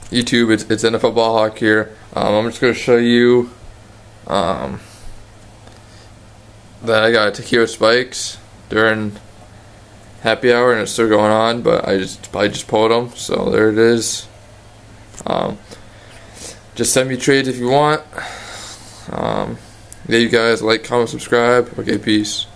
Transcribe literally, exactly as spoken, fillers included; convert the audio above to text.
YouTube. It's, it's N F L Ball Hawk here. Um, I'm just going to show you um, that I got taco spikes during happy hour, and it's still going on, but I just I just pulled them, so there it is. Um, just send me trades if you want. Um, yeah, you guys like, comment, subscribe. Okay, peace.